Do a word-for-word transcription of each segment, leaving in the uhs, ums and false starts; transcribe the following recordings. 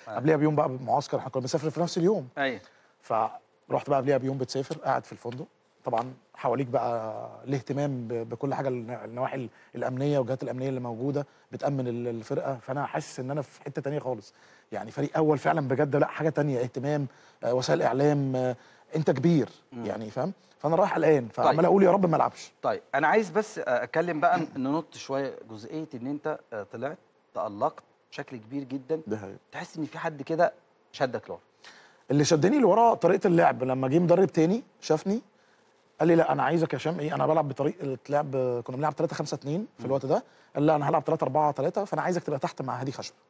قبلها بيوم بقى معسكر، احنا كنا بنسافر في نفس اليوم. ايوه. فرحت بقى قبلها بيوم بتسافر، قاعد في الفندق، طبعا حواليك بقى الاهتمام بكل حاجه، النواحي الامنيه والجهات الامنيه اللي موجوده بتامن الفرقه، فانا حاسس ان انا في حته ثانيه خالص. يعني فريق اول فعلا بجد، لا حاجه ثانيه، اهتمام، وسائل اعلام، انت كبير يعني فاهم. فانا رايح قلقان، فعمال طيب. اقول يا رب ما العبش. طيب انا عايز بس اتكلم بقى ننط شويه جزئيه ان انت طلعت تالقت بشكل كبير جدا. ده حقيقي. تحس ان في حد كده شدك لورا؟ اللي شدني لورا طريقه اللعب. لما جه مدرب تاني شافني قال لي لا انا عايزك يا هشام، ايه انا بلعب بطريقه لعب، كنا بنلعب ثلاثة خمسة اتنين في الوقت ده. قال لا انا هلعب ثلاثة أربعة ثلاثة، فانا عايزك تبقى تحت مع هادي خشبه.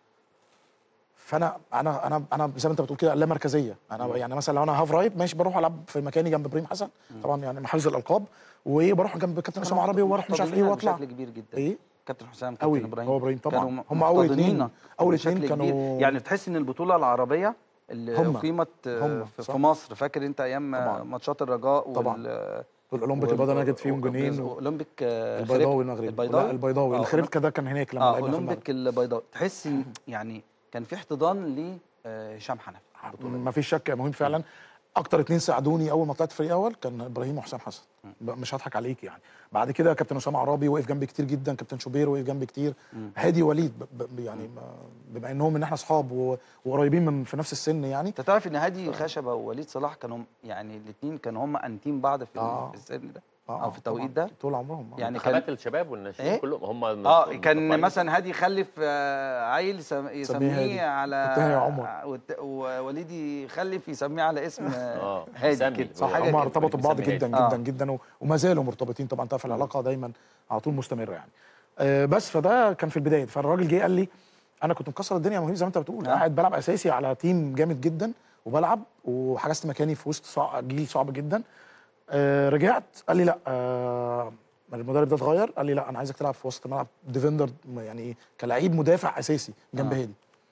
فانا انا انا انا زي ما انت بتقول كده لا مركزيه. انا مم. يعني مثلا لو انا هاف رايت ماشي، بروح العب في مكاني جنب ابراهيم حسن، مم. طبعا يعني محافظ الالقاب، وبروح جنب كابتن اسامه عربي، واروح مش عارف ايه واطلع بشكل كبير جدا. ايه كابتن حسام، كابتن قوي. ابراهيم، هو ابراهيم طبعا هم اول اثنين، اول اثنين كانوا يعني تحس ان البطوله العربيه اللي هم اقيمت هم في مصر، فاكر انت ايام ماتشات الرجاء طبعا والاولمبيك البيضاوي انا جبت فيهم جونين، اولمبيك البيضاوي المغربي، البيضاوي لا البيضاوي آه الخريف ده كان هناك لما آه لعبنا في اولمبيك البيضاوي. تحس ان يعني كان في احتضان لهشام حنفي. ما فيش شك يا مهم فعلا. اكتر اتنين ساعدوني اول ما طلعت فريق اول كان ابراهيم وحسام حسن، مش هضحك عليك يعني. بعد كده كابتن اسامه عرابي وقف جنبي كتير جدا، كابتن شوبير وقف جنبي كتير، هادي وليد يعني بما انهم ان احنا اصحاب وقريبين من في نفس السن يعني. انت تعرف ان هادي ف... خشبه ووليد صلاح كانوا يعني الاثنين كانوا هم انتيم بعض في, آه. في السن ده آه. او في التوقيت ده طول عمرهم. يعني منتخبات الشباب والناشئين إيه؟ كلهم هم اه كان مثلا هادي يخلف آه عيل يسميه على عمر، ووليد يخلف يسميه على اسم آه. هادي كده. صح، هم ارتبطوا ببعض جدا جدا آه. جدا وما زالوا مرتبطين طبعا. انت في العلاقه دايما على طول مستمره يعني. آه بس فده كان في البدايه. فالراجل جه قال لي انا كنت مكسر الدنيا مهم زي ما انت بتقول، آه. قاعد بلعب اساسي على تيم جامد جدا وبلعب، وحجزت مكاني في وسط صعب جيل صعب جدا. آه رجعت قال لي لا آه المدرب ده اتغير، قال لي لا انا عايزك تلعب في وسط الملعب ديفندر، يعني كلاعب مدافع اساسي جنب آه. هادي.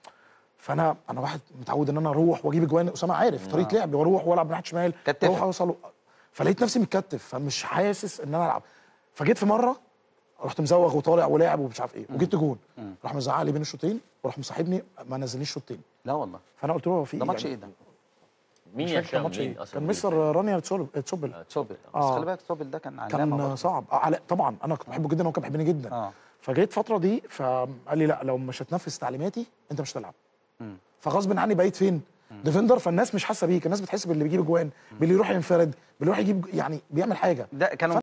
فانا انا واحد متعود ان انا اروح واجيب اجوان، اسامه عارف طريقه آه. لعبي، واروح والعب ناحيه شمال واروح اوصل، فلقيت نفسي متكتف، فمش حاسس ان انا العب. فجيت في مره رحت مزوغ وطالع ولاعب ومش عارف ايه، وجبت جون، راح مزعق لي بين الشوطين وراح مصاحبني ما نزلنيش شوطين. لا والله. فانا قلت له هو في ده ماتش ايه ده؟ مين يا هشام؟ مين اصلا؟ كان مستر رانيا تسوبل. تسوبل بس خلي بالك تسوبل ده كان علامه كان صعب آه طبعا. انا كنت بحبه جدا وهو كان بيحبني جدا. آه. فجيت فتره دي فقال لي لا لو مش هتنفذ تعليماتي انت مش هتلعب. فغصب عني بقيت فين؟ ديفندر. فالناس مش حاسه بيك، الناس بتحس باللي بيجيب اجوان، باللي يروح ينفرد، باللي يروح يجيب يعني بيعمل حاجه. ده كانوا